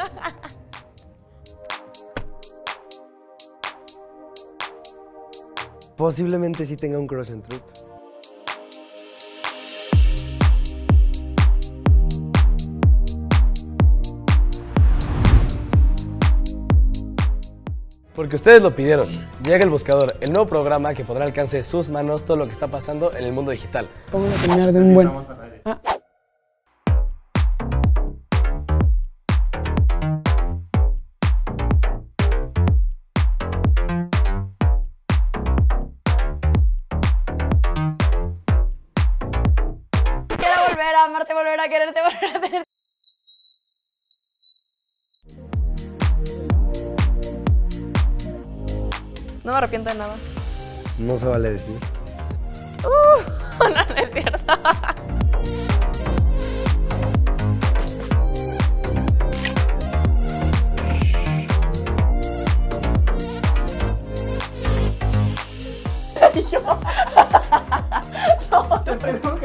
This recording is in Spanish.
Posiblemente sí tenga un crush en Troop. Porque ustedes lo pidieron. Llega El Buscador, el nuevo programa que pondrá al alcance de sus manos todo lo que está pasando en el mundo digital. Vamos a terminar de un buen... Quiero volver a amarte, volver a quererte, volver a tener... No me arrepiento de nada. No se vale decir. No, no es cierto. Y yo... No, te